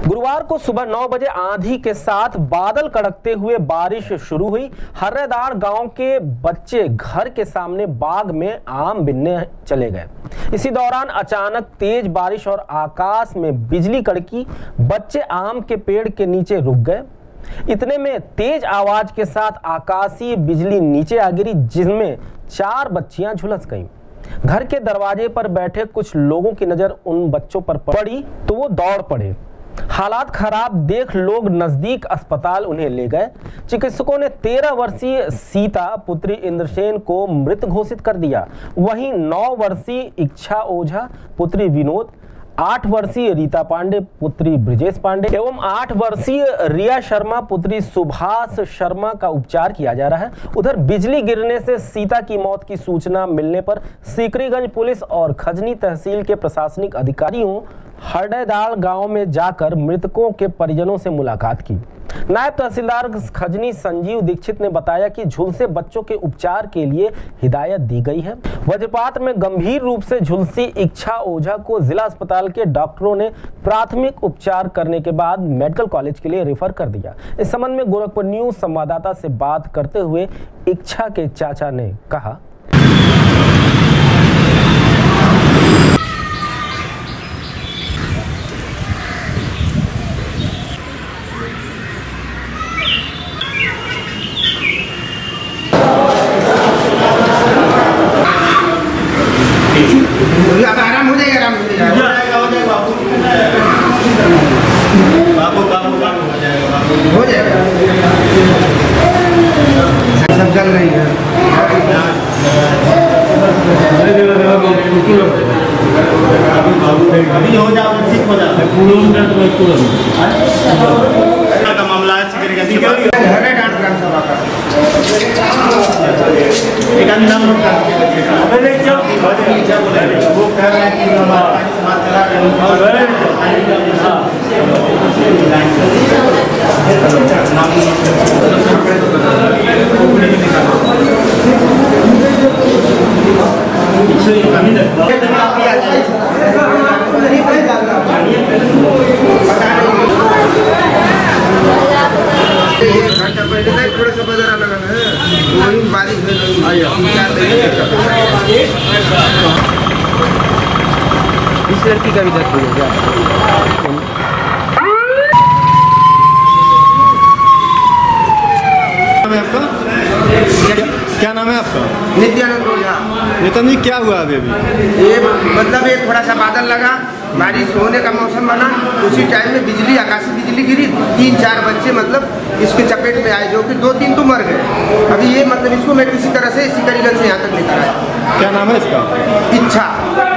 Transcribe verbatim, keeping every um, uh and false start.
गुरुवार को सुबह नौ बजे आंधी के साथ बादल कड़कते हुए बारिश शुरू हुई। हर्रेदार गांव के बच्चे घर के सामने बाग में आम बीनने चले गए। इसी दौरान अचानक तेज बारिश और आकाश में बिजली कड़की। बच्चे आम के पेड़ के नीचे रुक गए। इतने में तेज आवाज के साथ आकाशीय बिजली नीचे आ गिरी, जिसमें चार बच्चियां झुलस गईं। घर के दरवाजे पर बैठे कुछ लोगों की नजर उन बच्चों पर पड़ी तो वो दौड़ पड़े। हालात खराब देख लोग नजदीक अस्पताल उन्हें ले गए। चिकित्सकों ने तेरह वर्षीय सीता पुत्री इंद्रसेन को मृत घोषित कर दिया। वहीं नौ वर्षीय इच्छा ओझा पुत्री विनोद, आठ वर्षीय रीता पांडे पुत्री ब्रिजेश पांडे एवं आठ वर्षीय रिया शर्मा पुत्री सुभाष शर्मा का उपचार किया जा रहा है। उधर बिजली गिरने से सीता की मौत की सूचना मिलने पर सीकरीगंज पुलिस और खजनी तहसील के प्रशासनिक अधिकारियों हर्रेदार गांव में जाकर मृतकों के परिजनों से मुलाकात की। नायब तहसीलदार खजनी संजीव दीक्षित ने बताया कि झुलसे बच्चों के उपचार के लिए हिदायत दी गई है। वज्रपात में गंभीर रूप से झुलसी इच्छा ओझा को जिला अस्पताल के डॉक्टरों ने प्राथमिक उपचार करने के बाद मेडिकल कॉलेज के लिए रेफर कर दिया। इस संबंध में गोरखपुर न्यूज संवाददाता से बात करते हुए इच्छा के चाचा ने कहा, आराम हो जाएगा, आराम हो जाएगा, हो जाएगा बाबू, बाबू बाबू हो जाएगा, बाबू हो जाएगा। सब चल रही है। अभी हो जाओ, ठीक हो जाओ। का मामला है हरे डांट ग्राम सभा का एक नाम वो कह रहे हैं कि हमारा समाज चला रहे थोड़ा सा बजरा लगा है, वही बारिश इस लड़की का भी दर्द हो गया। क्या नाम है आपका? नित्यानंद ओझा। नितिन जी, क्या हुआ अभी अभी? ये मतलब ये थोड़ा सा बादल लगा, बारिश होने का मौसम बना, उसी टाइम में बिजली आकाशीय बिजली गिरी। तीन चार बच्चे मतलब इसके चपेट में आए, जो कि दो तीन तो मर गए। अभी ये मतलब इसको मैं किसी तरह से सीकरीगंज से यहाँ तक लेकर आया। क्या नाम है इसका? इच्छा।